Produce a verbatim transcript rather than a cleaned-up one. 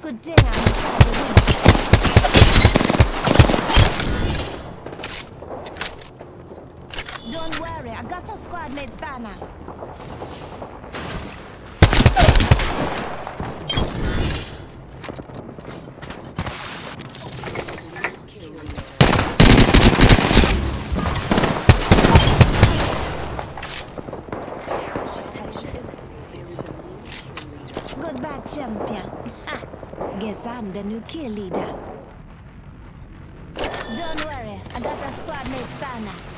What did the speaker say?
Good thing I'm inside the window. Don't worry, I got a squad mate's banner. Goodbye, champion. Ha! Guess I'm the new kill leader. Don't worry, I got a squad mate's banner.